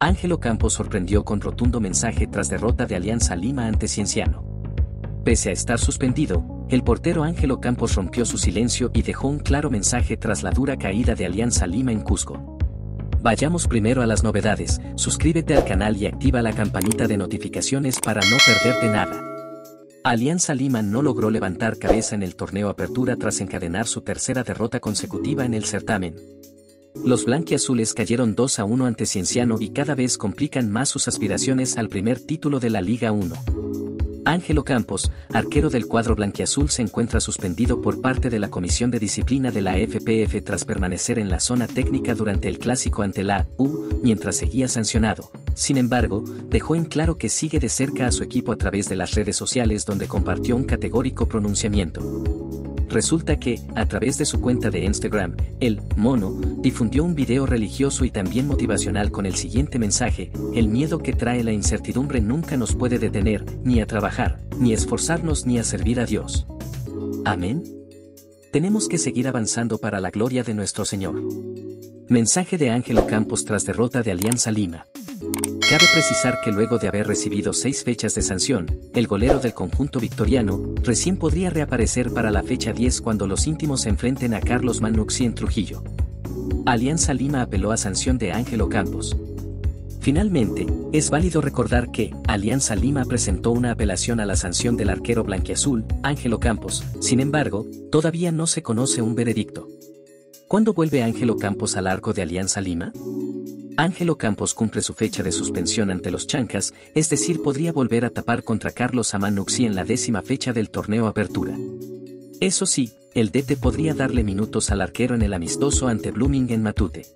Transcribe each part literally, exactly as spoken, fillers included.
Ángelo Campos sorprendió con rotundo mensaje tras derrota de Alianza Lima ante Cienciano. Pese a estar suspendido, el portero Ángelo Campos rompió su silencio y dejó un claro mensaje tras la dura caída de Alianza Lima en Cusco. Vayamos primero a las novedades. Suscríbete al canal y activa la campanita de notificaciones para no perderte nada. Alianza Lima no logró levantar cabeza en el torneo Apertura tras encadenar su tercera derrota consecutiva en el certamen. Los blanquiazules cayeron dos a uno ante Cienciano y cada vez complican más sus aspiraciones al primer título de la Liga uno. Ángelo Campos, arquero del cuadro blanquiazul, se encuentra suspendido por parte de la Comisión de Disciplina de la F P F tras permanecer en la zona técnica durante el clásico ante la U, mientras seguía sancionado. Sin embargo, dejó en claro que sigue de cerca a su equipo a través de las redes sociales, donde compartió un categórico pronunciamiento. Resulta que, a través de su cuenta de Instagram, el Mono difundió un video religioso y también motivacional con el siguiente mensaje: el miedo que trae la incertidumbre nunca nos puede detener, ni a trabajar, ni a esforzarnos, ni a servir a Dios. Amén. Tenemos que seguir avanzando para la gloria de nuestro Señor. Mensaje de Ángelo Campos tras derrota de Alianza Lima. Cabe precisar que luego de haber recibido seis fechas de sanción, el golero del conjunto victoriano recién podría reaparecer para la fecha diez cuando los íntimos se enfrenten a Carlos Manucci en Trujillo. Alianza Lima apeló a sanción de Ángelo Campos. Finalmente, es válido recordar que Alianza Lima presentó una apelación a la sanción del arquero blanquiazul, Ángelo Campos. Sin embargo, todavía no se conoce un veredicto. ¿Cuándo vuelve Ángelo Campos al arco de Alianza Lima? Ángelo Campos cumple su fecha de suspensión ante los Chancas, es decir, podría volver a tapar contra Carlos Amanucci en la décima fecha del torneo Apertura. Eso sí, el D T podría darle minutos al arquero en el amistoso ante Blooming en Matute.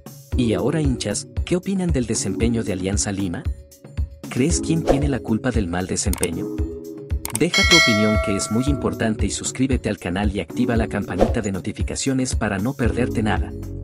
Y ahora, hinchas, ¿qué opinan del desempeño de Alianza Lima? ¿Crees quién tiene la culpa del mal desempeño? Deja tu opinión, que es muy importante, y suscríbete al canal y activa la campanita de notificaciones para no perderte nada.